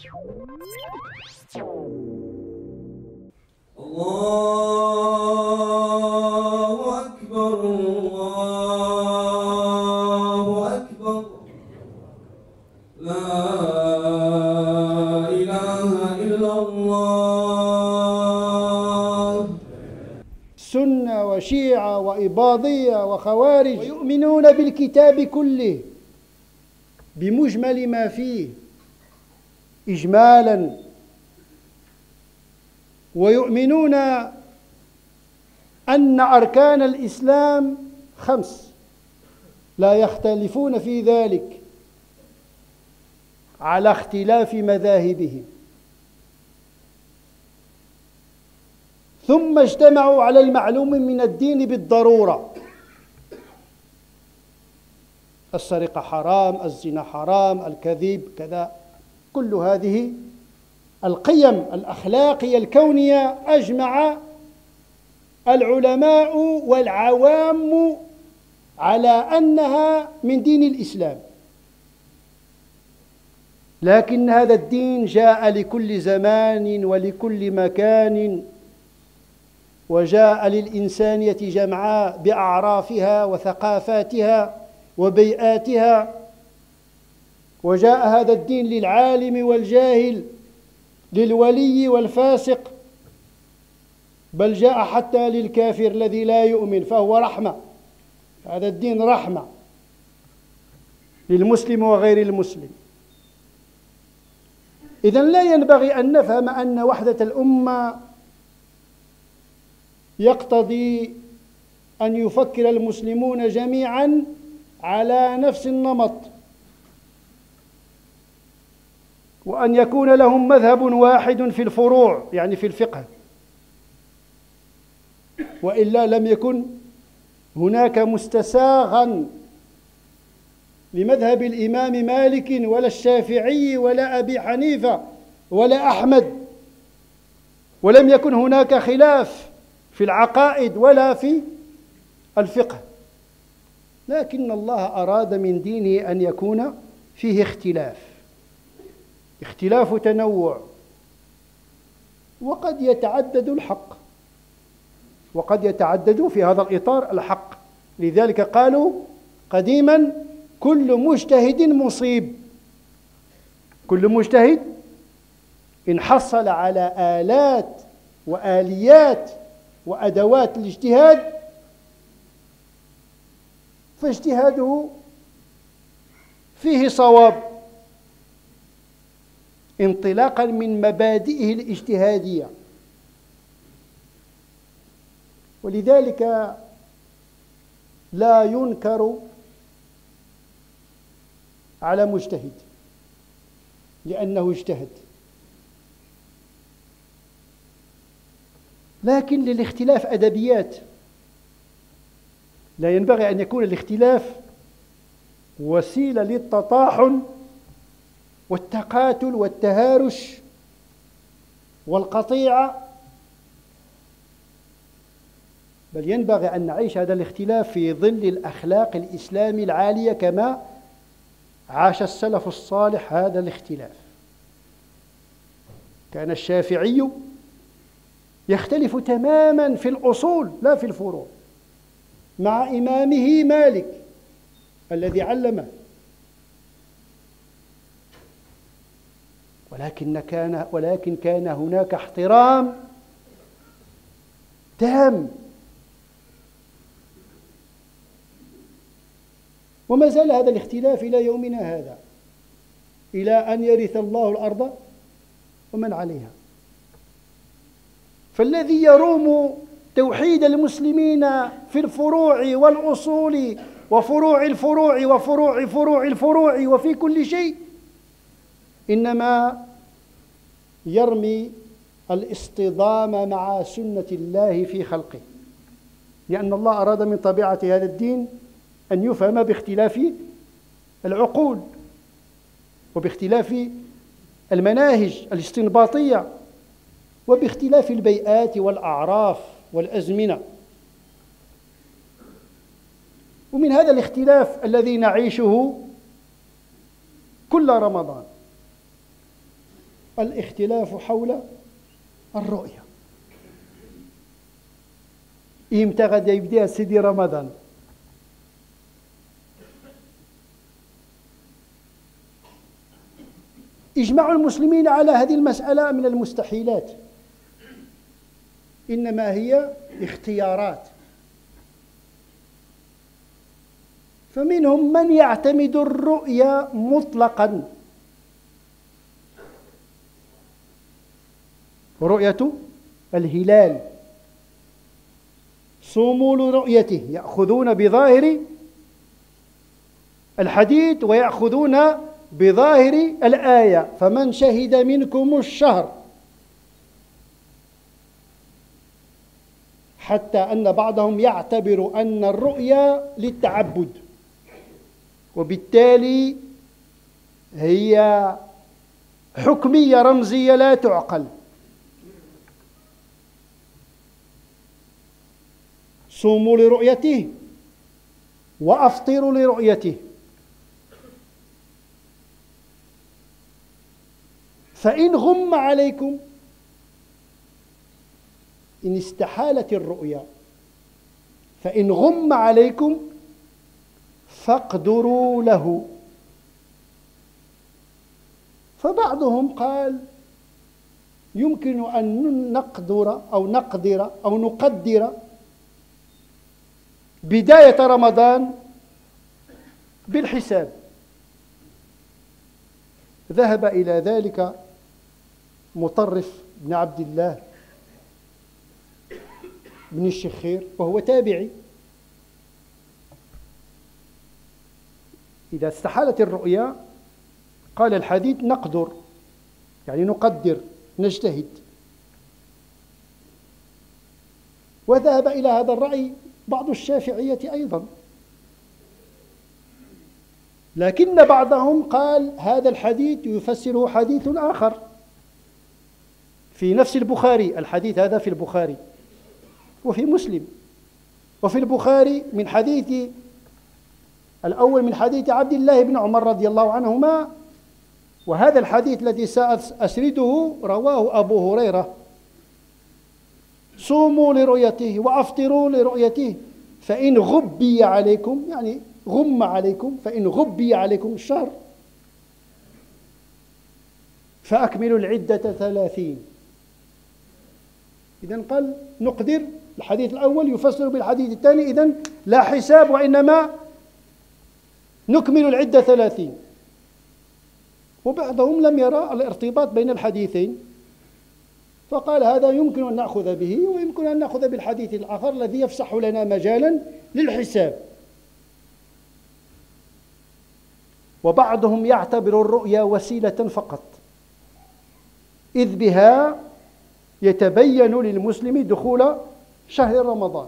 الله أكبر الله أكبر لا إله إلا الله. سنة وشيعة وإباضية وخوارج ويؤمنون بالكتاب كله بمجمل ما فيه إجمالا، ويؤمنون أن أركان الإسلام 5 لا يختلفون في ذلك على اختلاف مذاهبهم، ثم اجتمعوا على المعلوم من الدين بالضرورة: السرقة حرام، الزنا حرام، الكذب كذا. كل هذه القيم الأخلاقية الكونية أجمع العلماء والعوام على أنها من دين الإسلام. لكن هذا الدين جاء لكل زمان ولكل مكان، وجاء للإنسانية جمعاء بأعرافها وثقافاتها وبيئاتها، وجاء هذا الدين للعالم والجاهل، للولي والفاسق، بل جاء حتى للكافر الذي لا يؤمن، فهو رحمة. هذا الدين رحمة للمسلم وغير المسلم. إذن لا ينبغي أن نفهم أن وحدة الأمة يقتضي أن يفكر المسلمون جميعا على نفس النمط، وأن يكون لهم مذهب واحد في الفروع، يعني في الفقه، وإلا لم يكن هناك مستساغا لمذهب الإمام مالك ولا الشافعي ولا أبي حنيفة ولا أحمد، ولم يكن هناك خلاف في العقائد ولا في الفقه. لكن الله أراد من دينه أن يكون فيه اختلاف تنوع، وقد يتعدد الحق، وقد يتعدد في هذا الإطار الحق. لذلك قالوا قديما: كل مجتهد مصيب. كل مجتهد إن حصل على آلات وآليات وأدوات الاجتهاد فاجتهاده فيه صواب، انطلاقا من مبادئه الاجتهادية. ولذلك لا ينكر على مجتهد لأنه اجتهد، لكن للاختلاف أدبيات. لا ينبغي أن يكون الاختلاف وسيلة للتطاحن والتقاتل والتهارش والقطيعة، بل ينبغي أن نعيش هذا الاختلاف في ظل الأخلاق الإسلامي العالية كما عاش السلف الصالح هذا الاختلاف. كان الشافعي يختلف تماما في الأصول لا في الفروع مع إمامه مالك الذي علمه، ولكن كان هناك احترام تام. وما زال هذا الاختلاف إلى يومنا هذا، إلى أن يرث الله الأرض ومن عليها. فالذي يروم توحيد المسلمين في الفروع والأصول وفروع الفروع وفروع فروع الفروع وفي كل شيء إنما يرمي الاصطدام مع سنة الله في خلقه، لأن الله أراد من طبيعة هذا الدين أن يفهم باختلاف العقول وباختلاف المناهج الاستنباطية وباختلاف البيئات والأعراف والأزمنة. ومن هذا الاختلاف الذي نعيشه كل رمضان الاختلاف حول الرؤية. إمتى غادي يبدأ سيدي رمضان؟ إجماع المسلمين على هذه المسألة من المستحيلات، إنما هي اختيارات. فمنهم من يعتمد الرؤيا مطلقا، رؤية الهلال، صوموا لرؤيته، يأخذون بظاهر الحديث ويأخذون بظاهر الآية، فمن شهد منكم الشهر، حتى أن بعضهم يعتبر أن الرؤيا للتعبد، وبالتالي هي حكمية رمزية لا تعقل. صوموا لرؤيته وأفطروا لرؤيته، فإن غم عليكم، إن استحالت الرؤيا، فإن غم عليكم فاقدروا له. فبعضهم قال يمكن أن نقدر أو نقدر بداية رمضان بالحساب. ذهب إلى ذلك مطرف بن عبد الله بن الشخير، وهو تابعي. إذا استحالت الرؤيا قال الحديث نقدر، يعني نقدر، نجتهد. وذهب إلى هذا الرأي بعض الشافعية أيضا، لكن بعضهم قال هذا الحديث يفسره حديث آخر في نفس البخاري. الحديث هذا في البخاري وفي مسلم، وفي البخاري من حديث الأول من حديث عبد الله بن عمر رضي الله عنهما، وهذا الحديث الذي سأسرده رواه أبو هريرة: صوموا لرؤيته وأفطروا لرؤيته، فإن غبي عليكم، يعني غم عليكم، فإن غبي عليكم الشهر فأكملوا العدة 30. إذن قال نقدر، الحديث الأول يفسر بالحديث الثاني، إذن لا حساب وإنما نكمل العدة 30. وبعضهم لم يرى الارتباط بين الحديثين، فقال هذا يمكن أن نأخذ به ويمكن أن نأخذ بالحديث الآخر الذي يفسح لنا مجالا للحساب. وبعضهم يعتبر الرؤيا وسيلة فقط، إذ بها يتبين للمسلم دخول شهر رمضان.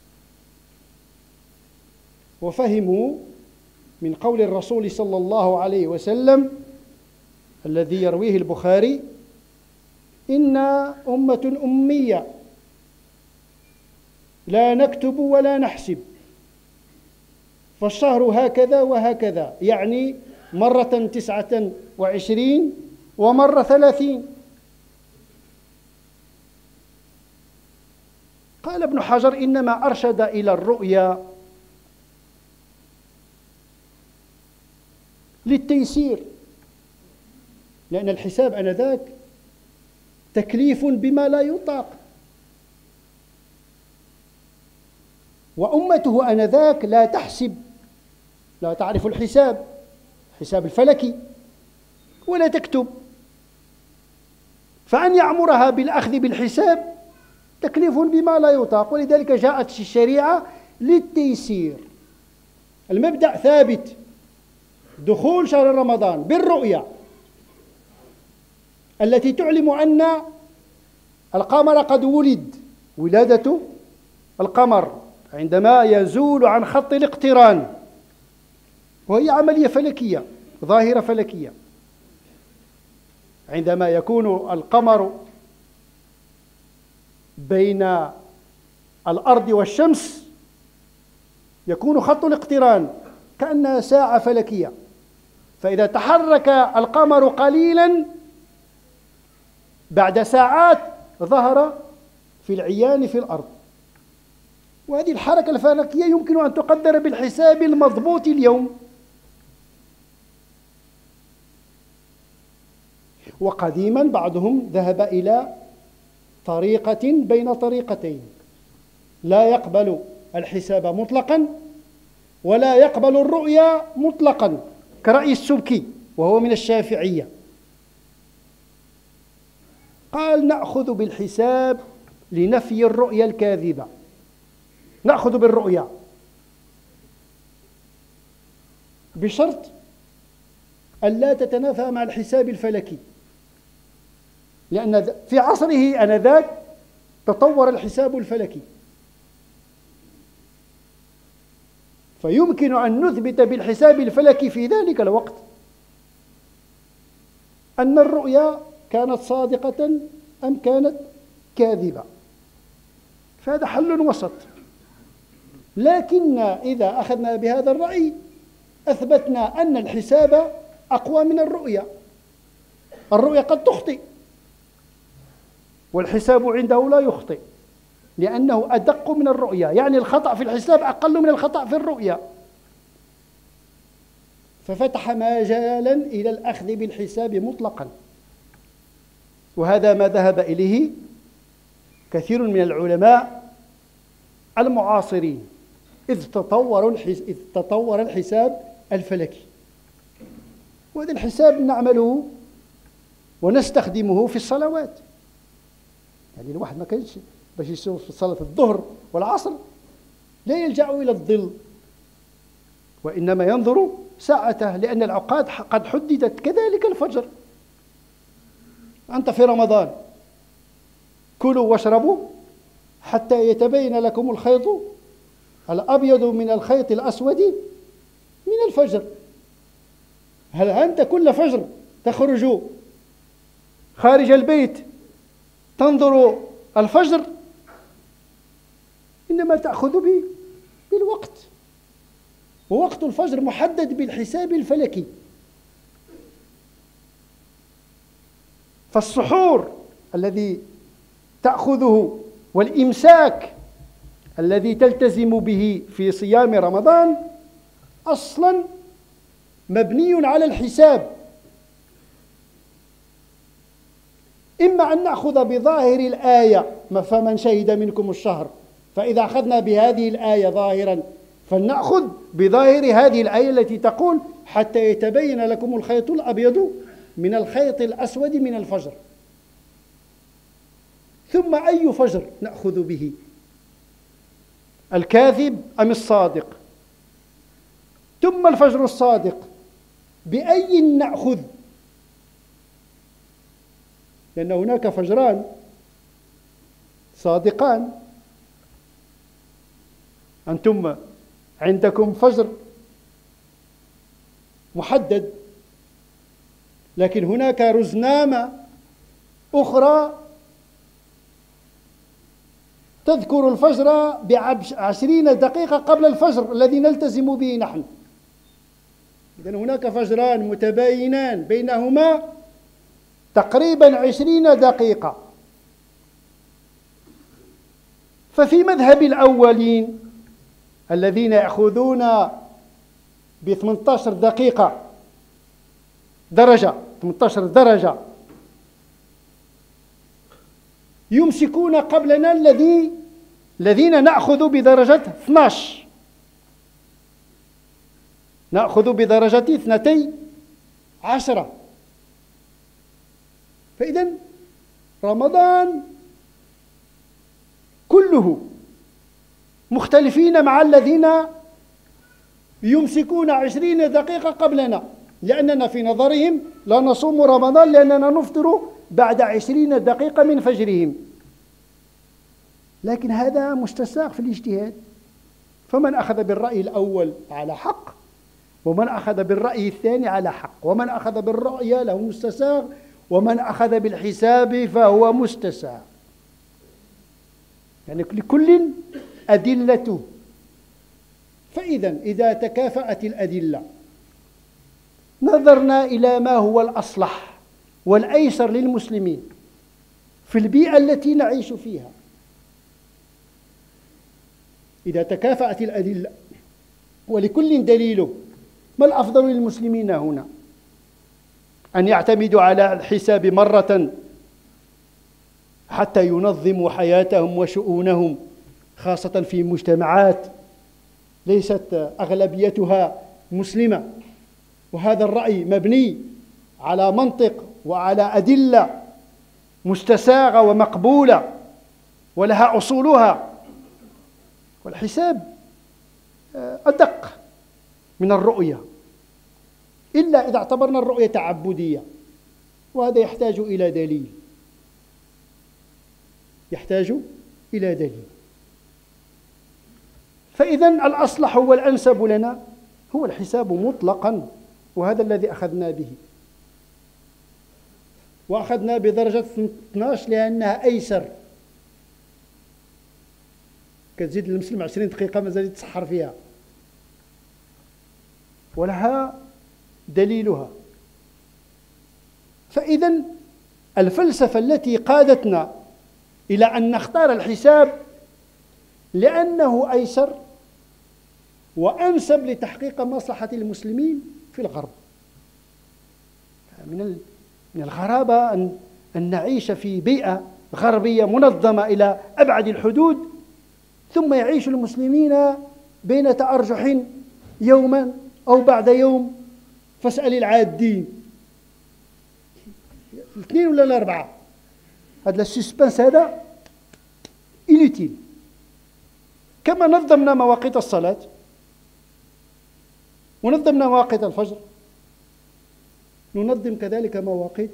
وفهموا من قول الرسول صلى الله عليه وسلم الذي يرويه البخاري: إن أمة أمية لا نكتب ولا نحسب، فالشهر هكذا وهكذا، يعني مرة 29 ومرة 30. قال ابن حجر: إنما أرشد إلى الرؤيا للتيسير، لأن الحساب آنذاك تكليف بما لا يطاق، وأمته آنذاك لا تحسب، لا تعرف الحساب الفلكي، ولا تكتب، فأن يعمرها بالأخذ بالحساب تكليف بما لا يطاق. ولذلك جاءت الشريعة للتيسير. المبدأ ثابت: دخول شهر رمضان بالرؤيا التي تعلم أن القمر قد ولد، ولادة القمر عندما يزول عن خط الاقتران، وهي عملية فلكية، ظاهرة فلكية. عندما يكون القمر بين الأرض والشمس يكون خط الاقتران كأنها ساعة فلكية، فإذا تحرك القمر قليلا بعد ساعات ظهر في العيان في الأرض. وهذه الحركة الفلكية يمكن أن تقدر بالحساب المضبوط اليوم. وقديما بعضهم ذهب إلى طريقة بين طريقتين، لا يقبل الحساب مطلقا ولا يقبل الرؤيا مطلقا، كرأي السبكي وهو من الشافعية. قال نأخذ بالحساب لنفي الرؤيا الكاذبة، نأخذ بالرؤيا بشرط ألا تتنافى مع الحساب الفلكي، لأن في عصره آنذاك تطور الحساب الفلكي، فيمكن أن نثبت بالحساب الفلكي في ذلك الوقت أن الرؤيا كانت صادقة أم كانت كاذبة. فهذا حل وسط. لكن إذا أخذنا بهذا الرأي أثبتنا أن الحساب أقوى من الرؤيا. الرؤيا قد تخطئ والحساب عنده لا يخطئ، لأنه أدق من الرؤيا، يعني الخطأ في الحساب أقل من الخطأ في الرؤيا. ففتح مجالا إلى الأخذ بالحساب مطلقا، وهذا ما ذهب إليه كثير من العلماء المعاصرين إذ تطور الحساب الفلكي. وهذا الحساب نعمله ونستخدمه في الصلوات. يعني الواحد ما كانش باش يسوي في صلاة الظهر والعصر لا يلجأ إلى الظل، وإنما ينظر ساعته، لأن الأوقات قد حددت. كذلك الفجر، أنت في رمضان كلوا واشربوا حتى يتبين لكم الخيط الأبيض من الخيط الأسود من الفجر. هل أنت كل فجر تخرج خارج البيت تنظر الفجر؟ إنما تأخذ بالوقت، ووقت الفجر محدد بالحساب الفلكي. فالسحور الذي تأخذه والإمساك الذي تلتزم به في صيام رمضان أصلا مبني على الحساب. إما أن نأخذ بظاهر الآية فمن شهد منكم الشهر، فإذا أخذنا بهذه الآية ظاهرا فلنأخذ بظاهر هذه الآية التي تقول حتى يتبين لكم الخيط الأبيض من الخيط الأسود من الفجر. ثم أي فجر نأخذ به؟ الكاذب أم الصادق؟ ثم الفجر الصادق بأي نأخذ؟ لأن هناك فجران صادقان. أنتم عندكم فجر محدد، لكن هناك رزنامة أخرى تذكر الفجر ب20 دقيقة قبل الفجر الذي نلتزم به نحن. إذن هناك فجران متباينان بينهما تقريبا 20 دقيقة. ففي مذهب الأولين الذين يأخذون ب 18 دقيقة درجة 18 درجة يمسكون قبلنا الذين نأخذ بدرجة 12، نأخذ بدرجة 12. فإذن رمضان كله مختلفين مع الذين يمسكون 20 دقيقة قبلنا، لأننا في نظرهم لا نصوم رمضان لأننا نفطر بعد 20 دقيقة من فجرهم. لكن هذا مستساغ في الاجتهاد، فمن أخذ بالرأي الأول على حق، ومن أخذ بالرأي الثاني على حق، ومن أخذ بالرؤيا له مستساغ، ومن أخذ بالحساب فهو مستساغ. يعني لكل أدلته. فإذا إذا تكافأت الأدلة نظرنا إلى ما هو الأصلح والأيسر للمسلمين، في البيئة التي نعيش فيها. إذا تكافأت الأدلة ولكل دليله، ما الأفضل للمسلمين هنا؟ أن يعتمدوا على الحساب مرة حتى ينظموا حياتهم وشؤونهم، خاصة في مجتمعات ليست أغلبيتها مسلمة، وهذا الرأي مبني على منطق وعلى أدلة مستساغة ومقبولة ولها أصولها. والحساب أدق من الرؤية، إلا إذا اعتبرنا الرؤية تعبدية، وهذا يحتاج إلى دليل، يحتاج إلى دليل. فإذن الأصلح والأنسب لنا هو الحساب مطلقا، وهذا الذي أخذنا به، وأخذنا بدرجة 12 لأنها أيسر. كتزيد المسلم 20 دقيقة مازال يتسحر فيها، ولها دليلها. فإذن الفلسفة التي قادتنا إلى أن نختار الحساب لأنه أيسر وأنسب لتحقيق مصلحة المسلمين في الغرب. من الغرابة أن نعيش في بيئة غربية منظمة إلى أبعد الحدود، ثم يعيش المسلمين بين تأرجح يوما أو بعد يوم، فاسأل العادين، الاثنين ولا الأربعة. هذا السسبنس هذا إنوتيل. كما نظمنا مواقيت الصلاة ونظمنا مواقيت الفجر، ننظم كذلك مواقيت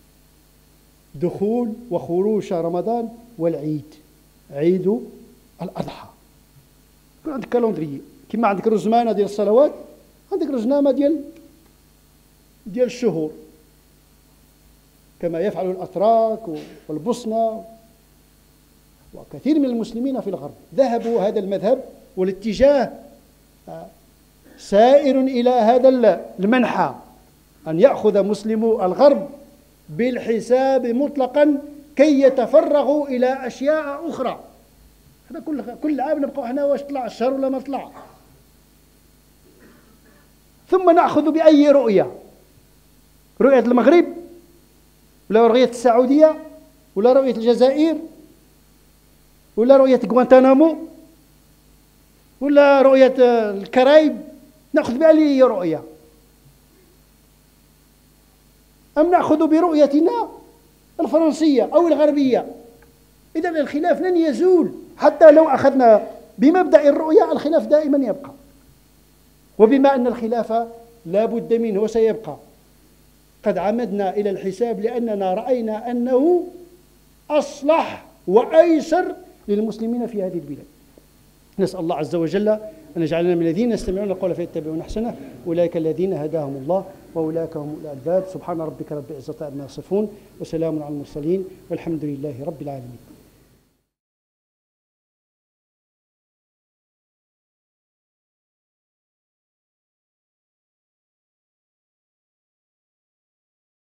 دخول وخروج شهر رمضان والعيد، عيد الأضحى. يكون عندك كالندري، كما عندك رزمانة ديال الصلوات عندك رزنامة ديال الشهور، كما يفعل الأتراك والبوسنة وكثير من المسلمين في الغرب. ذهبوا هذا المذهب، والاتجاه سائر إلى هذا المنحى، أن يأخذ مسلمو الغرب بالحساب مطلقا كي يتفرغوا إلى أشياء أخرى. هذا كل عام نبقى احنا واش طلع الشهر ولا ما طلع، ثم نأخذ بأي رؤية، رؤية المغرب ولا رؤية السعودية ولا رؤية الجزائر ولا رؤية غوانتانامو ولا رؤية الكرايب، نأخذ بأي رؤية؟ أم نأخذ برؤيتنا الفرنسية أو الغربية؟ إذن الخلاف لن يزول، حتى لو أخذنا بمبدأ الرؤية الخلاف دائما يبقى. وبما أن الخلاف لا بد منه وسيبقى، قد عمدنا إلى الحساب لأننا رأينا أنه أصلح وأيسر للمسلمين في هذه البلاد. نسأل الله عز وجل أن يجعلنا من الذين يستمعون القول فيتبعون أحسنه، أولئك الذين هداهم الله وأولئك هم الألباب. سبحان ربك رب العزة عما يصفون، وسلام على المرسلين، والحمد لله رب العالمين.